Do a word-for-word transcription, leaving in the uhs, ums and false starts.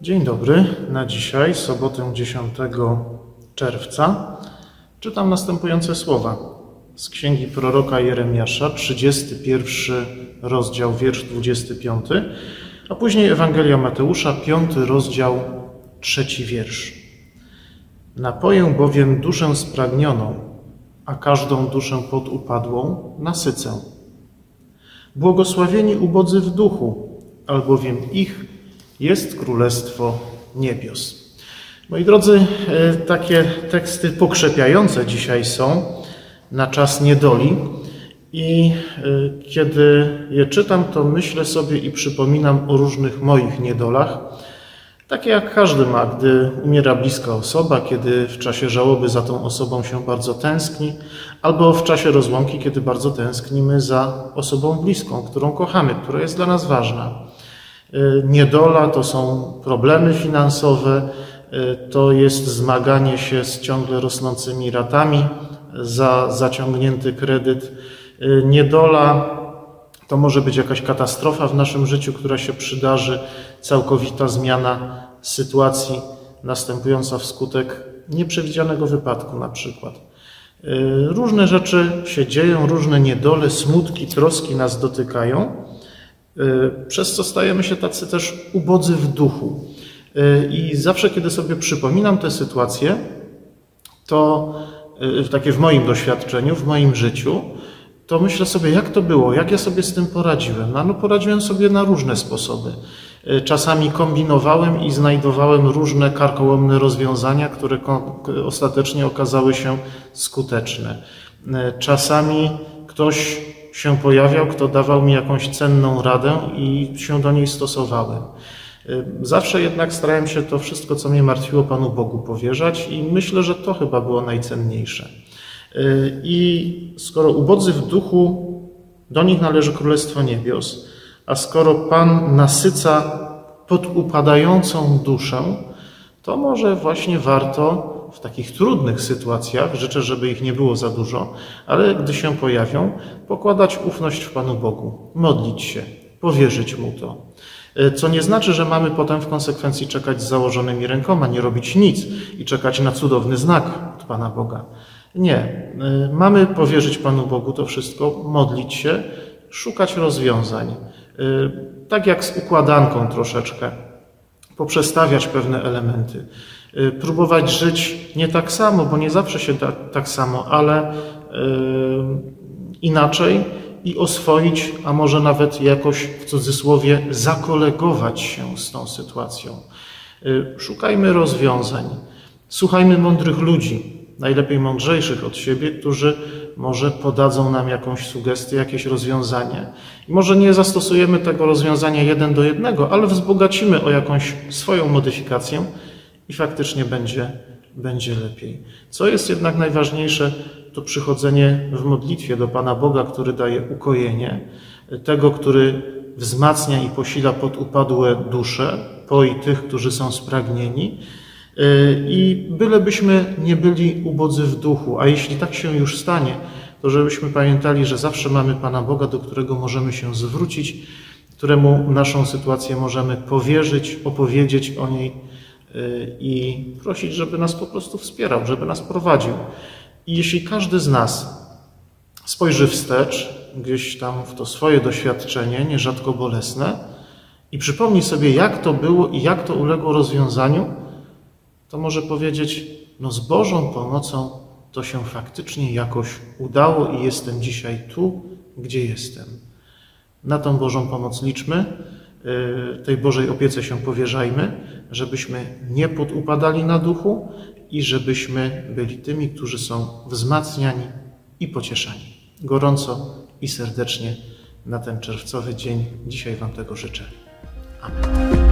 Dzień dobry. Na dzisiaj, sobotę dziesiątego czerwca, czytam następujące słowa z księgi proroka Jeremiasza, trzydziesty pierwszy rozdział, wiersz dwudziesty piąty, a później Ewangelia Mateusza, piąty rozdział, trzeci wiersz. Napoję bowiem duszę spragnioną, a każdą duszę podupadłą nasycę. Błogosławieni ubodzy w duchu, albowiem ich jest Królestwo Niebios. Moi drodzy, takie teksty pokrzepiające dzisiaj są na czas niedoli i kiedy je czytam, to myślę sobie i przypominam o różnych moich niedolach, takie jak każdy ma, gdy umiera bliska osoba, kiedy w czasie żałoby za tą osobą się bardzo tęskni, albo w czasie rozłąki, kiedy bardzo tęsknimy za osobą bliską, którą kochamy, która jest dla nas ważna. Niedola to są problemy finansowe, to jest zmaganie się z ciągle rosnącymi ratami za zaciągnięty kredyt. Niedola to może być jakaś katastrofa w naszym życiu, która się przydarzy, całkowita zmiana sytuacji następująca wskutek nieprzewidzianego wypadku na przykład. Różne rzeczy się dzieją, różne niedole, smutki, troski nas dotykają, przez co stajemy się tacy też ubodzy w duchu. I zawsze, kiedy sobie przypominam tę sytuację, to takie w moim doświadczeniu, w moim życiu, to myślę sobie, jak to było, jak ja sobie z tym poradziłem. No, no poradziłem sobie na różne sposoby. Czasami kombinowałem i znajdowałem różne karkołomne rozwiązania, które ostatecznie okazały się skuteczne. Czasami ktoś się pojawiał, kto dawał mi jakąś cenną radę i się do niej stosowałem. Zawsze jednak starałem się to wszystko, co mnie martwiło, Panu Bogu powierzać i myślę, że to chyba było najcenniejsze. I skoro ubodzy w duchu, do nich należy Królestwo Niebios, a skoro Pan nasyca podupadającą duszę, to może właśnie warto w takich trudnych sytuacjach, życzę, żeby ich nie było za dużo, ale gdy się pojawią, pokładać ufność w Panu Bogu, modlić się, powierzyć Mu to. Co nie znaczy, że mamy potem w konsekwencji czekać z założonymi rękoma, nie robić nic i czekać na cudowny znak od Pana Boga. Nie. Mamy powierzyć Panu Bogu to wszystko, modlić się, szukać rozwiązań. Tak jak z układanką troszeczkę, poprzestawiać pewne elementy. Próbować żyć nie tak samo, bo nie zawsze się da tak samo, ale inaczej i oswoić, a może nawet jakoś w cudzysłowie zakolegować się z tą sytuacją. Szukajmy rozwiązań. Słuchajmy mądrych ludzi, najlepiej mądrzejszych od siebie, którzy może podadzą nam jakąś sugestię, jakieś rozwiązanie. I może nie zastosujemy tego rozwiązania jeden do jednego, ale wzbogacimy o jakąś swoją modyfikację i faktycznie będzie, będzie lepiej. Co jest jednak najważniejsze, to przychodzenie w modlitwie do Pana Boga, który daje ukojenie, tego, który wzmacnia i posila podupadłe dusze, poi tych, którzy są spragnieni. I bylebyśmy nie byli ubodzy w duchu, a jeśli tak się już stanie, to żebyśmy pamiętali, że zawsze mamy Pana Boga, do którego możemy się zwrócić, któremu naszą sytuację możemy powierzyć, opowiedzieć o niej i prosić, żeby nas po prostu wspierał, żeby nas prowadził. I jeśli każdy z nas spojrzy wstecz, gdzieś tam w to swoje doświadczenie, nierzadko bolesne, i przypomni sobie, jak to było i jak to uległo rozwiązaniu, to może powiedzieć, no z Bożą pomocą to się faktycznie jakoś udało i jestem dzisiaj tu, gdzie jestem. Na tą Bożą pomoc liczmy, tej Bożej opiece się powierzajmy, żebyśmy nie podupadali na duchu i żebyśmy byli tymi, którzy są wzmacniani i pocieszani. Gorąco i serdecznie na ten czerwcowy dzień dzisiaj Wam tego życzę. Amen.